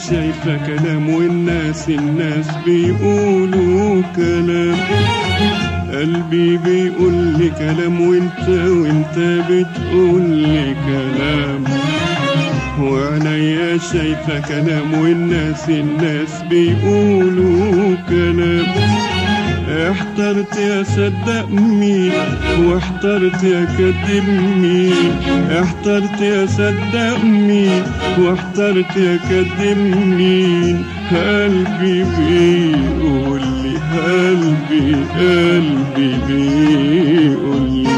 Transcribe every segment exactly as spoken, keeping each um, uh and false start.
شايفة كلام والناس الناس بيقولوا كلام. قلبي بيقول لي كلام وانت وانت بتقول لي كلام. وعينيا شايفة كلام والناس الناس بيقولوا كلام. احترت يا صدق مين واحترت يا كدب مين. احترت يا صدق مين واحترت يا كدب مين. قلبي بيقول لي قلبي قلبي بيقول لي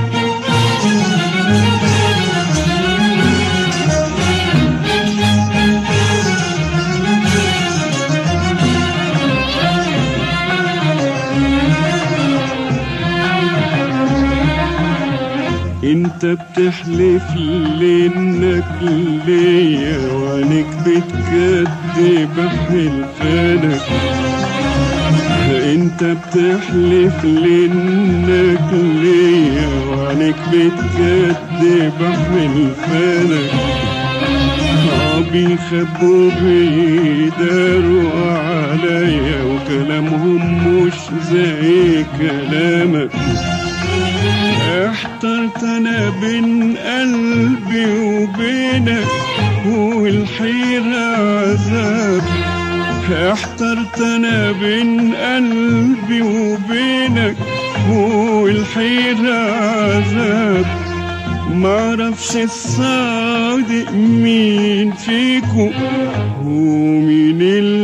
انت بتحلف لي انك ليا وعنك بتكدب حلفانك. انت بتحلف لي انك ليا وعنك بتكدب حلفانك. بيخبوا بيداروا عليا وكلامهم مش زي كلامك. احترت انا بين قلبي وبينك والحيرة عذاب. احترت انا بين قلبي وبينك والحيرة عذاب. معرفش الصادق مين فيكو ومين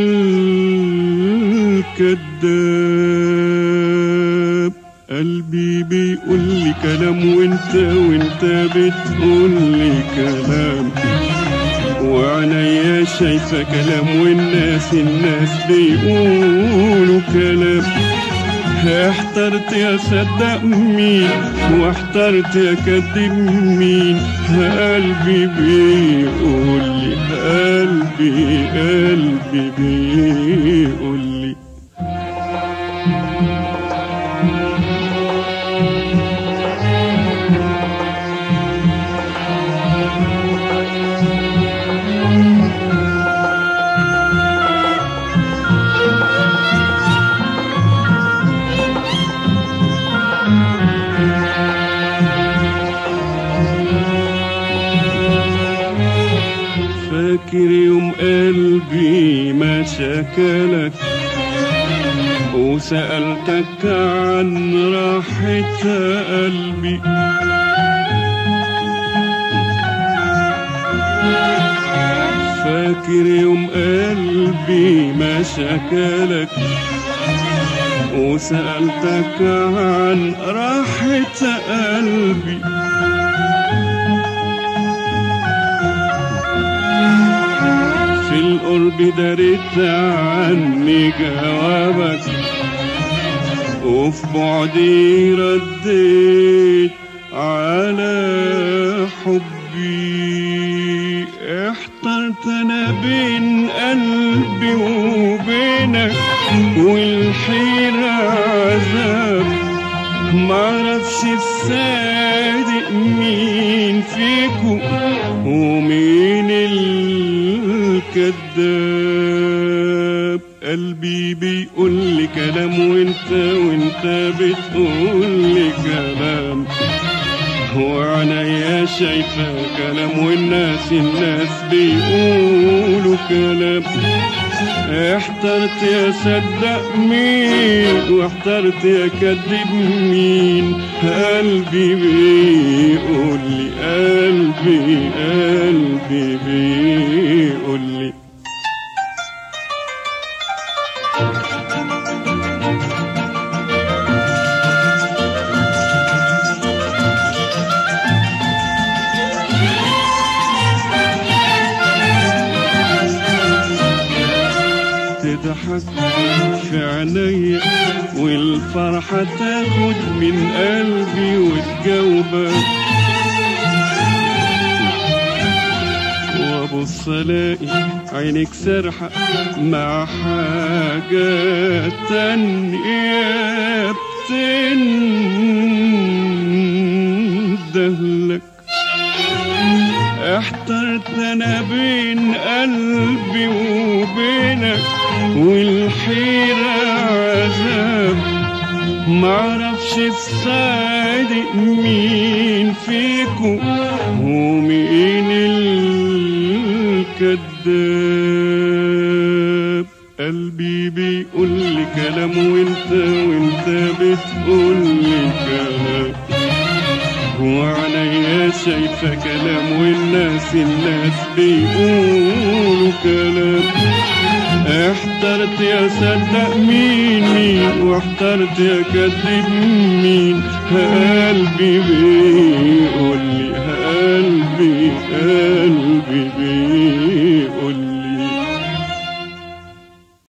الكذاب. قلبي بيقول لي كلام وانت وانت بتقول لي كلام. وعينيا شايفة كلام والناس الناس بيقولوا كلام. احترت يا صدق مين واحترت يا كدب مين. قلبي بيقول لي قلبي قلبي بيقول لي فاكر يوم قلبي ما شكلك وسألتك عن راحة قلبي. فاكر يوم قلبي ما شكلك وسألتك عن راحة قلبي. في القرب دريت عني جوابك وفي بعدي رديت على حبي. احترت انا بين قلبي وبينك والحيرة عذاب. معرفش الصادق مين فيكو ومين الكذاب. قلبي بيقول لي كلام وانت وانت بتقول لي كلام. وعينيا شايفة كلام والناس الناس بيقولوا كلام. احترت يا صدق مين واحترت يا كدب مين. قلبي بيقول لي قلبي قلبي بيقول لي تضحك في عينيا والفرحة تاخد من قلبي وتجاوبك. وابص الاقي عينك سرحة مع حاجات تانية بتندهلك. احترت انا بين قلبي و والحيرة عذاب، معرفش الصادق مين فيكو ومين الكذاب. قلبي بيقول لي كلام وانت وانت بتقول لي كلام، وعليا شايفة كلام والناس الناس بيقولوا كلام. احترت يا صدق مين مين واحترت يا كذب مين. قلبي بيقول لي قلبي قلبي بيقول لي